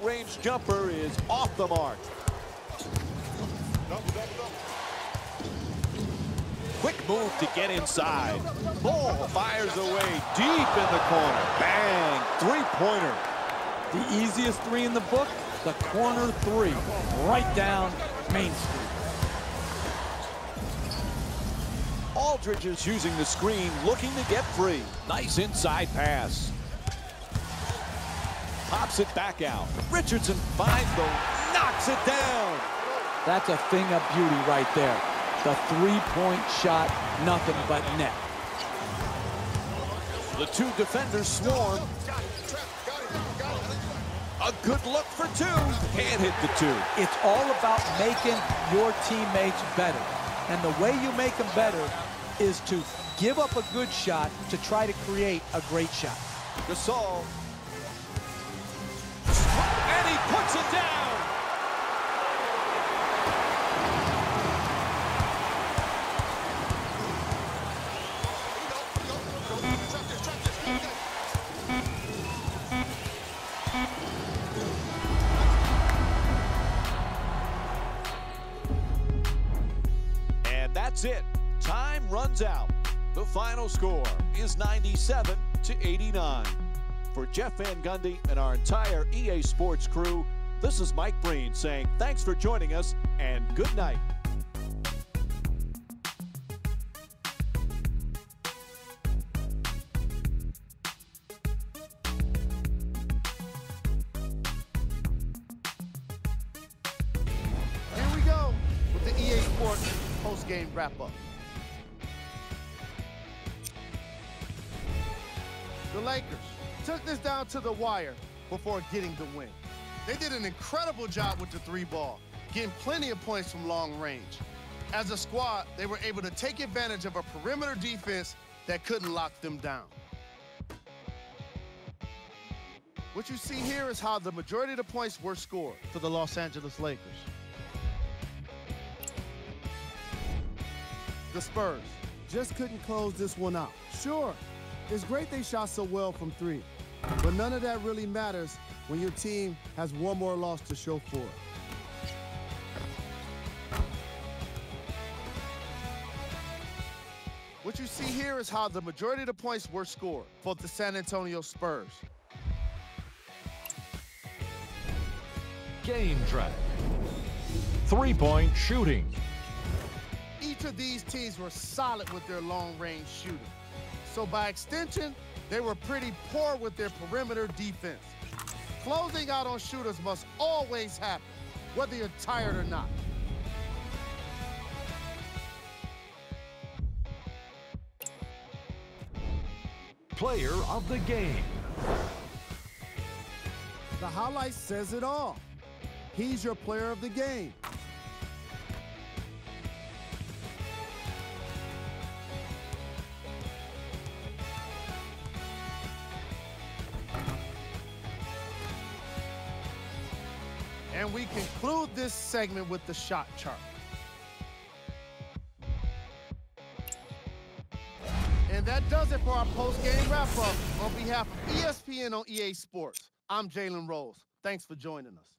range jumper is off the mark. Quick move to get inside. Ball fires away deep in the corner. Bang! Three-pointer. The easiest three in the book, the corner three, right down Main Street. Aldridge is using the screen, looking to get free. Nice inside pass. Pops it back out. Richardson finds the, knocks it down. That's a thing of beauty right there. The three-point shot, nothing but net. The two defenders swarm. A good look for two. Can't hit the two. It's all about making your teammates better. And the way you make them better is to give up a good shot to try to create a great shot. Gasol. And he puts it down. And that's it. Time runs out. The final score is 97-89. For Jeff Van Gundy and our entire EA Sports crew, this is Mike Breen saying thanks for joining us and good night. Here we go with the EA Sports post-game wrap-up. The Lakers took this down to the wire before getting the win. They did an incredible job with the three ball, getting plenty of points from long range. As a squad, they were able to take advantage of a perimeter defense that couldn't lock them down. What you see here is how the majority of the points were scored for the Los Angeles Lakers. The Spurs just couldn't close this one out. Sure, it's great they shot so well from three, but none of that really matters when your team has one more loss to show for it. What you see here is how the majority of the points were scored for the San Antonio Spurs. Game track. Three-point shooting. Each of these teams were solid with their long-range shooting. So by extension, they were pretty poor with their perimeter defense. Closing out on shooters must always happen, whether you're tired or not. Player of the game. The highlight says it all. He's your player of the game. And we conclude this segment with the shot chart. And that does it for our post-game wrap-up. On behalf of ESPN on EA Sports, I'm Jalen Rose. Thanks for joining us.